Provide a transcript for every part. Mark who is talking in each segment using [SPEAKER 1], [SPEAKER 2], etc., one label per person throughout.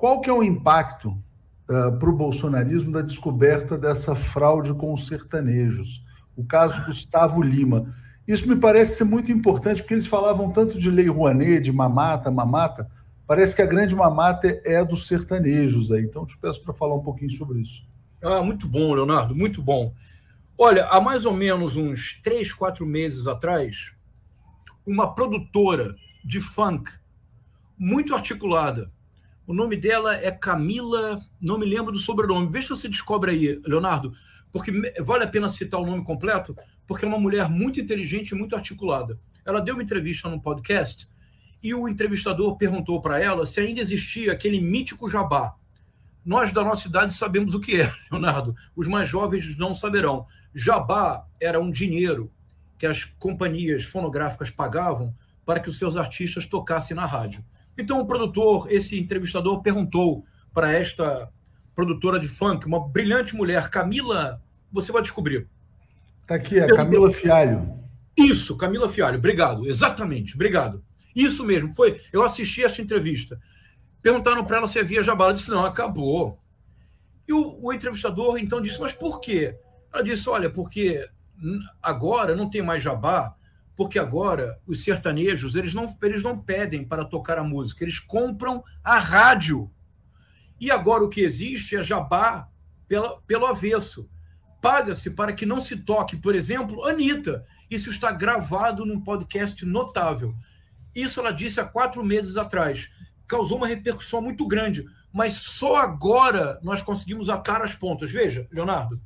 [SPEAKER 1] qual que é o impacto para o bolsonarismo da descoberta dessa fraude com os sertanejos? O caso Gustavo Lima. Isso me parece ser muito importante, porque eles falavam tanto de Lei Rouanet, de mamata, mamata. Parece que a grande mamata é a dos sertanejos aí. Então, eu te peço para falar um pouquinho sobre isso.
[SPEAKER 2] Muito bom, Leonardo, muito bom. Olha, há mais ou menos uns 3, 4 meses atrás, uma produtora de funk muito articulada, o nome dela é Camila, não me lembro do sobrenome, vê se você descobre aí, Leonardo, porque vale a pena citar o nome completo, porque é uma mulher muito inteligente e muito articulada. Ela deu uma entrevista num podcast e o entrevistador perguntou para ela se ainda existia aquele mítico jabá. Nós da nossa idade sabemos o que é, Leonardo. Os mais jovens não saberão. Jabá era um dinheiro que as companhias fonográficas pagavam para que os seus artistas tocassem na rádio. Então o produtor, esse entrevistador, perguntou para esta produtora de funk, uma brilhante mulher, Camila, você vai descobrir.
[SPEAKER 1] Está aqui, a Camila Fialho.
[SPEAKER 2] Isso, Camila Fialho, obrigado, exatamente, obrigado. Isso mesmo, foi. Eu assisti essa entrevista. Perguntaram para ela se havia jabá. Ela disse, não, acabou. E o entrevistador, então, disse, mas por quê? Ela disse, olha, porque agora não tem mais jabá, porque agora os sertanejos, eles não pedem para tocar a música, eles compram a rádio. E agora o que existe é jabá pelo avesso. Paga-se para que não se toque, por exemplo, Anitta. Isso está gravado num podcast notável. Isso ela disse há 4 meses atrás. Causou uma repercussão muito grande, mas só agora nós conseguimos atar as pontas. Veja, Leonardo,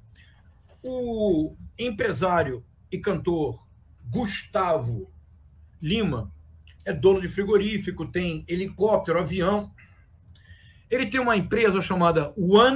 [SPEAKER 2] o empresário e cantor Gustavo Lima é dono de frigorífico, tem helicóptero, avião. Ele tem uma empresa chamada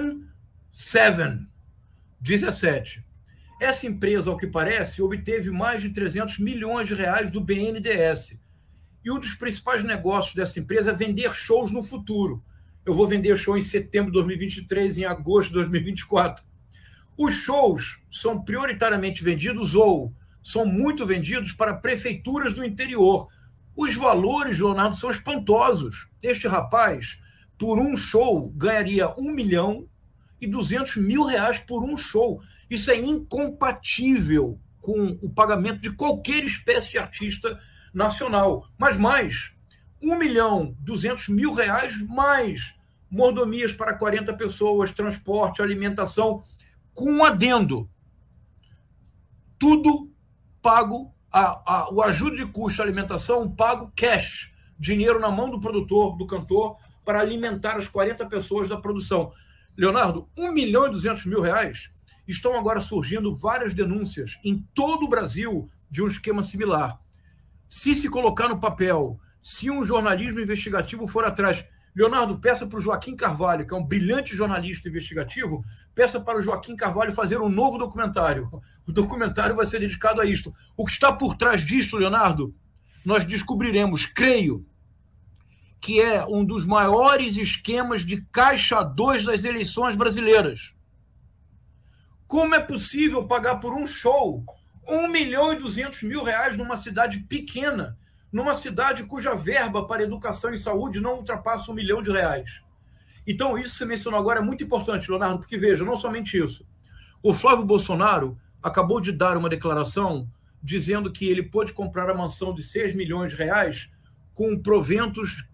[SPEAKER 2] 17. Essa empresa, ao que parece, obteve mais de 300 milhões de reais do BNDES. E um dos principais negócios dessa empresa é vender shows no futuro. Eu vou vender show em setembro de 2023, em agosto de 2024. Os shows são prioritariamente vendidos ou são muito vendidos para prefeituras do interior. Os valores, Leonardo, são espantosos. Este rapaz, por um show, ganharia R$1.200.000 por um show. Isso é incompatível com o pagamento de qualquer espécie de artista nacional. Mas mais, R$1.200.000 mais mordomias para 40 pessoas, transporte, alimentação, com um adendo. Tudo pago, o ajuda de custo, a alimentação, pago cash, dinheiro na mão do produtor, do cantor, para alimentar as 40 pessoas da produção. Leonardo, R$1.200.000, estão agora surgindo várias denúncias em todo o Brasil de um esquema similar. Se colocar no papel, se um jornalismo investigativo for atrás, Leonardo, peça para o Joaquim Carvalho, que é um brilhante jornalista investigativo, peça para o Joaquim Carvalho fazer um novo documentário. O documentário vai ser dedicado a isto. O que está por trás disso, Leonardo, nós descobriremos, creio, que é um dos maiores esquemas de caixa 2 das eleições brasileiras. Como é possível pagar por um show R$1.200.000 numa cidade pequena, numa cidade cuja verba para educação e saúde não ultrapassa R$1 milhão? Então, isso que você mencionou agora é muito importante, Leonardo, porque, veja, não somente isso. O Flávio Bolsonaro acabou de dar uma declaração dizendo que ele pôde comprar a mansão de R$6 milhões com proventos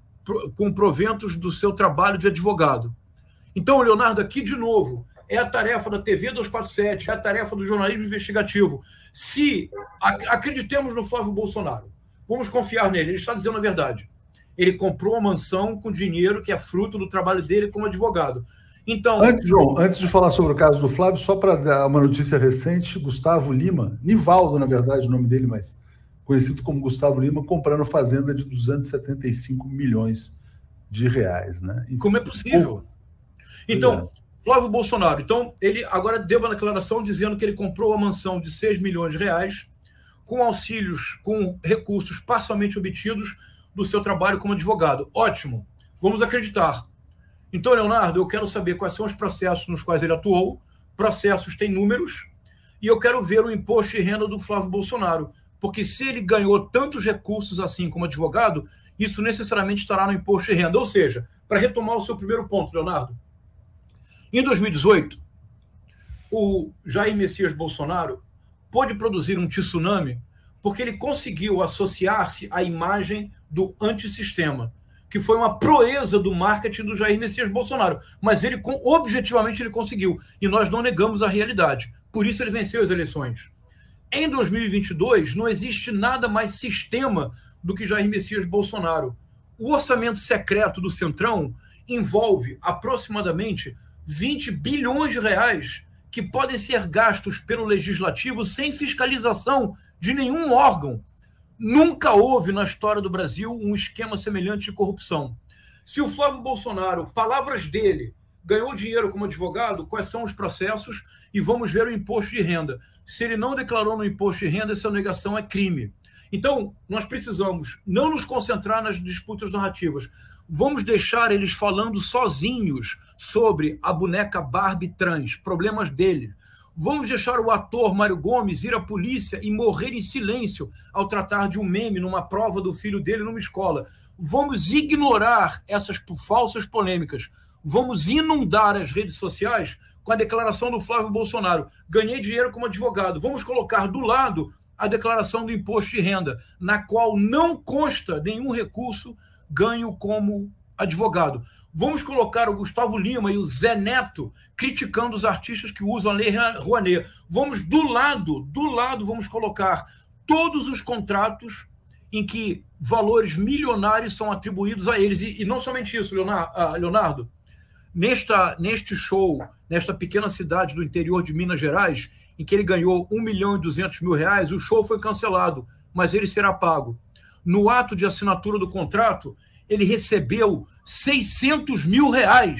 [SPEAKER 2] do seu trabalho de advogado. Então, Leonardo, aqui de novo, é a tarefa da TV 247, é a tarefa do jornalismo investigativo. Se acreditemos no Flávio Bolsonaro, vamos confiar nele, ele está dizendo a verdade. Ele comprou uma mansão com dinheiro que é fruto do trabalho dele como advogado. Então,
[SPEAKER 1] João, antes de falar sobre o caso do Flávio, só para dar uma notícia recente, Gustavo Lima, Nivaldo, na verdade, o nome dele, mas conhecido como Gustavo Lima, comprando fazenda de R$275 milhões. Né?
[SPEAKER 2] Como é possível? Então, Flávio Bolsonaro, então, ele agora deu uma declaração dizendo que ele comprou a mansão de R$6 milhões com auxílios, com recursos parcialmente obtidos do seu trabalho como advogado. Ótimo, vamos acreditar. Então, Leonardo, eu quero saber quais são os processos nos quais ele atuou. Processos têm números, e eu quero ver o imposto de renda do Flávio Bolsonaro, porque se ele ganhou tantos recursos assim como advogado, isso necessariamente estará no imposto de renda. Ou seja, para retomar o seu primeiro ponto, Leonardo, em 2018, o Jair Messias Bolsonaro pôde produzir um tsunami porque ele conseguiu associar-se à imagem do antissistema, que foi uma proeza do marketing do Jair Messias Bolsonaro. Mas ele, objetivamente, ele conseguiu. E nós não negamos a realidade. Por isso ele venceu as eleições. Em 2022, não existe nada mais sistema do que Jair Messias Bolsonaro. O orçamento secreto do Centrão envolve aproximadamente 20 bilhões de reais que podem ser gastos pelo Legislativo sem fiscalização de nenhum órgão. Nunca houve na história do Brasil um esquema semelhante de corrupção. Se o Flávio Bolsonaro, palavras dele, ganhou dinheiro como advogado, quais são os processos? E vamos ver o imposto de renda. Se ele não declarou no imposto de renda, essa negação é crime. Então, nós precisamos não nos concentrar nas disputas narrativas. Vamos deixar eles falando sozinhos sobre a boneca Barbie trans, problemas dele. Vamos deixar o ator Mário Gomes ir à polícia e morrer em silêncio ao tratar de um meme numa prova do filho dele numa escola. Vamos ignorar essas falsas polêmicas. Vamos inundar as redes sociais com a declaração do Flávio Bolsonaro. Ganhei dinheiro como advogado. Vamos colocar do lado a declaração do imposto de renda, na qual não consta nenhum recurso ganho como advogado. Vamos colocar o Gustavo Lima e o Zé Neto criticando os artistas que usam a Lei Rouanet. Vamos do lado, vamos colocar todos os contratos em que valores milionários são atribuídos a eles. E não somente isso, Leonardo. Neste show, nesta pequena cidade do interior de Minas Gerais, em que ele ganhou R$1.200.000, o show foi cancelado, mas ele será pago. No ato de assinatura do contrato, ele recebeu R$600 mil.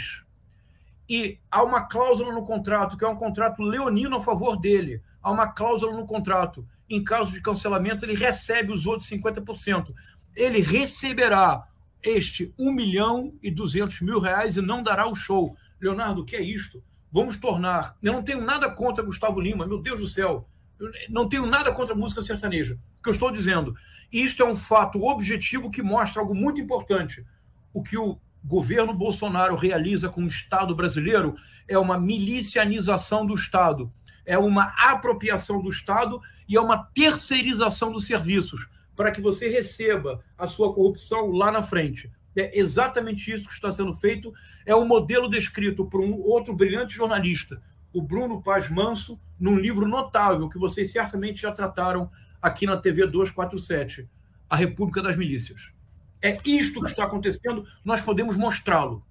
[SPEAKER 2] E há uma cláusula no contrato, que é um contrato leonino a favor dele. Há uma cláusula no contrato. Em caso de cancelamento, ele recebe os outros 50%. Ele receberá este R$1.200.000 e não dará o show. Leonardo, o que é isto? Vamos tornar... Eu não tenho nada contra Gustavo Lima, meu Deus do céu. Eu não tenho nada contra a música sertaneja. O que eu estou dizendo, isto é um fato objetivo que mostra algo muito importante. O que o governo Bolsonaro realiza com o Estado brasileiro é uma milicianização do Estado, é uma apropriação do Estado e é uma terceirização dos serviços, para que você receba a sua corrupção lá na frente. É exatamente isso que está sendo feito. É um modelo descrito por um outro brilhante jornalista, o Bruno Paz Manso, num livro notável que vocês certamente já trataram aqui na TV 247, A República das Milícias. É isto que está acontecendo, nós podemos mostrá-lo.